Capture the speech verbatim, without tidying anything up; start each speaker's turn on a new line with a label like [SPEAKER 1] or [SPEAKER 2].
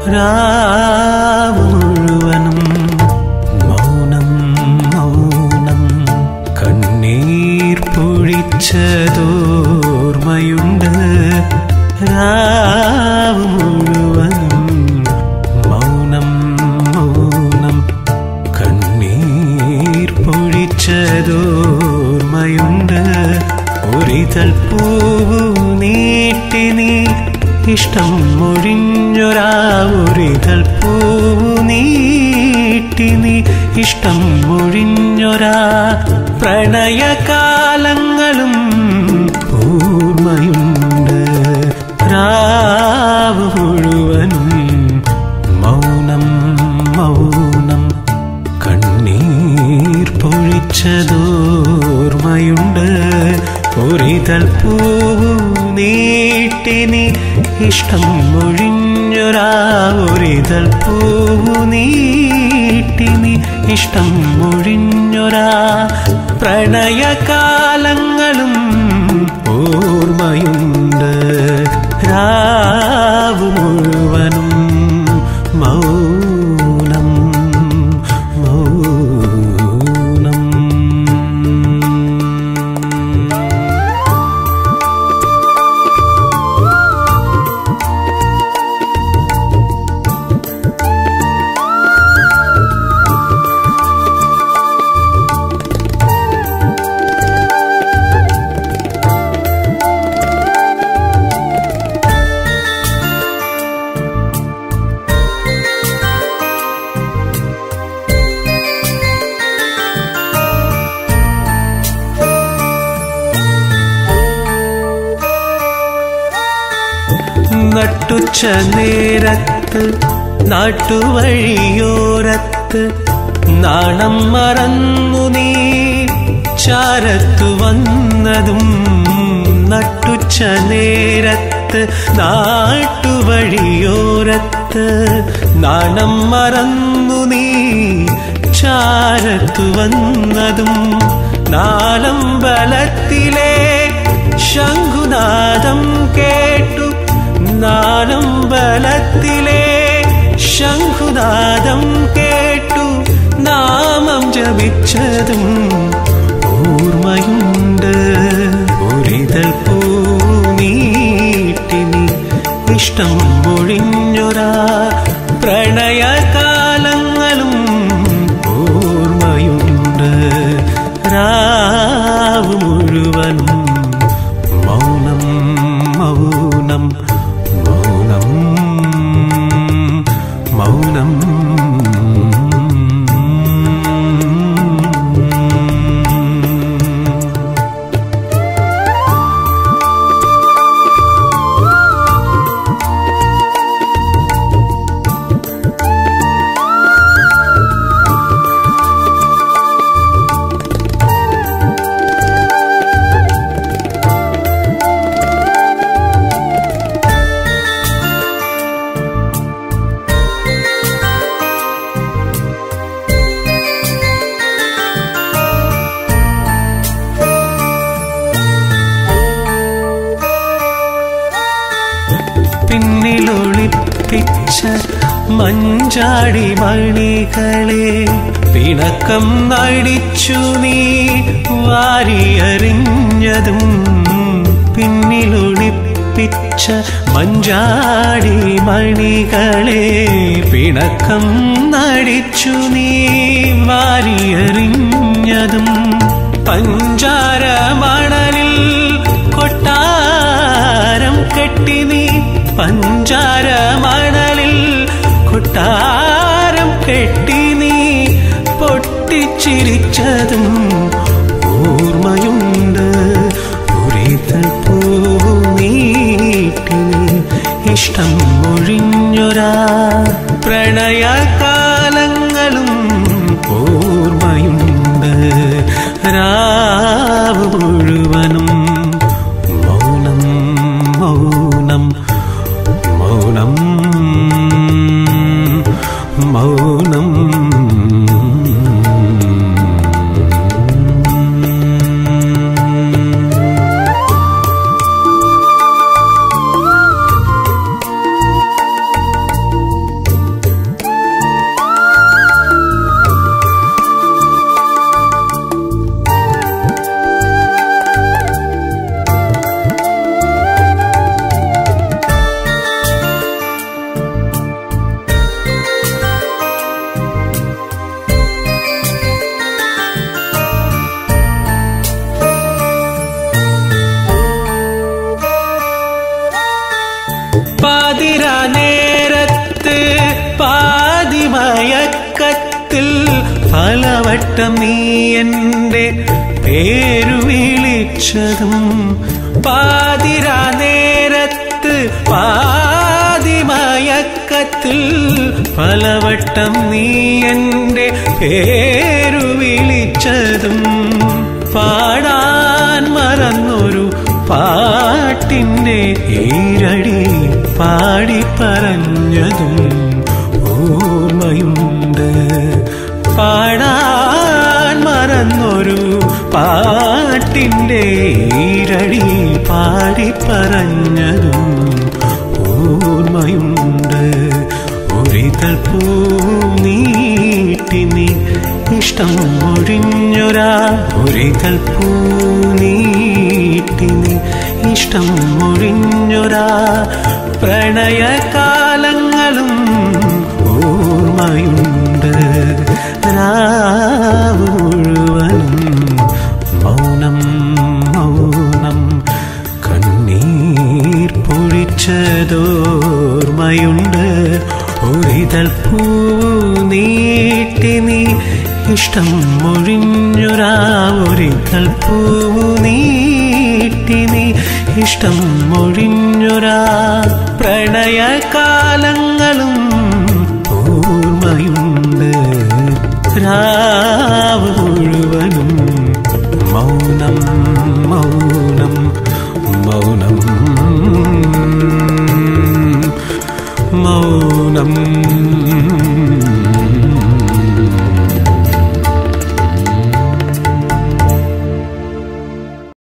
[SPEAKER 1] രാവ് മുഴുവനും മൗനം മൗനം കണ്ണീർ പൊഴിച്ചതോർമ്മയുണ്ട്. രാവ് മുഴുവനും മൗനം മൗനം കണ്ണീർ പൊഴിച്ചതോർമ്മയുണ്ട്. ഒരിതൾ പൂവു നീട്ടി നീ ഇഷ്ടം മൊഴിഞ്ഞൊരാ. ഒരിതൾ പൂവു നീട്ടി നീ ഇഷ്ടം മൊഴിഞ്ഞൊരാ. പ്രണയകാലങ്ങളും ഓർമ്മയുണ്ട്. രാവ് മുഴുവനും മൗനം മൗനം കണ്ണീർ പൊഴിച്ചതോർമ്മയുണ്ട്. ഒരിതൾ പൂവു നീട്ടി നീ ഇഷ്ടം മൊഴിഞ്ഞൊരാ. ഒരിതൾ പൂവു നീട്ടി നീ ഇഷ്ടം മൊഴിഞ്ഞൊരാ. പ്രണയകാലങ്ങളും ഓർമ്മയുണ്ട്. രാവ് മുഴുവനും മൗനം മൗനം. നട്ടുച്ച നേരത്ത് നാട്ടുവഴിയോരത്ത് നാണം മറന്നു നീ ചാരത്തു വന്നതും. നട്ടുച്ച നേരത്ത് നാട്ടുവഴിയോരത്ത് നാണം മറന്നു നീ ചാരത്തു വന്നതും. നാലമ്പലത്തിലെ ശംഖുനാദം കേട്ടു. നാലമ്പലത്തിലെ ശംഖുനാദം കേട്ടു നാമം ജപിച്ചതും ഓർമ്മയുണ്ട്. ഒരിതൾ പൂവു നീട്ടി നീ ഇഷ്ടം മൊഴിഞ്ഞൊരാ. പ്രണയകാലങ്ങളും ഓർമ്മയുണ്ട്. രാവ് മുഴുവനും മൗനം മൗനം മൗനം മൗനം. പിന്നിലൊളിപ്പിച്ച മഞ്ചാടി മണികളെ പിണക്കം നടിച്ചു നീ വാരിയറിഞ്ഞതും. പിന്നിലൊളിപ്പിച്ച മഞ്ചാടി മണികളെ പിണക്കം നടിച്ചു നീ വാരിയറിഞ്ഞതും. പഞ്ചാര മണലിൽ കൊട്ടാരം കെട്ടി നീ. പഞ്ചാര മണലിൽ കൊട്ടാരം കെട്ടി നീ പൊട്ടിച്ചിരിച്ചതും ഓർമ്മയുണ്ട്. ഒരിതൾ പൂവു നീട്ടി നീ ഇഷ്ടം മൊഴിഞ്ഞൊരാ. പ്രണയകാലങ്ങളും ഓർമ്മയുണ്ട്. രാവ് മുഴുവനും മൗനം മൗനം മൗനം മൗനം. പലവട്ടം നീ എൻ്റെ പേരു വിളിച്ചതും പാതിരാ നേരത്ത് പാതിമയക്കത്തിൽ പലവട്ടം നീ എൻ്റെ പേരു വിളിച്ചതും പാടാൻ മറന്നൊരു പാട്ടിൻ്റെ ഈരടി പാടി പറഞ്ഞതും ഓർമ്മയുണ്ട്. പാടാൻ മറന്നൊരു പാട്ടിൻ്റെ ഈരടി പാടി പറഞ്ഞതും ഓർമ്മയുണ്ട്. ഒരിതൾ പൂ നീട്ടി നീ ഇഷ്ടം ഒഴിഞ്ഞൊരാ ഒരിതൾ പൂ നീട്ടി നീ ഇഷ്ടം ഒഴിഞ്ഞൊരാ പ്രണയകാലങ്ങളും ഓർമ്മയുണ്ട്. രാവ് മുഴുവനും മൗനം മൗനം കണ്ണീർ പൊഴിച്ചതോർമ്മയുണ്ട്. ഒരിതൾ പൂ നീട്ടി നീ ഇഷ്ടം ഒഴിഞ്ഞൊരാ ഒരിതൾ പൂ നീട്ടി നീ ഇഷ്ടം ഒഴിഞ്ഞൊരാ പ്രണയകാലങ്ങളും ഓർമ്മയുണ്ട്. രാവ് മുഴുവനും മൗനം മൗനം മൗനം മൗനം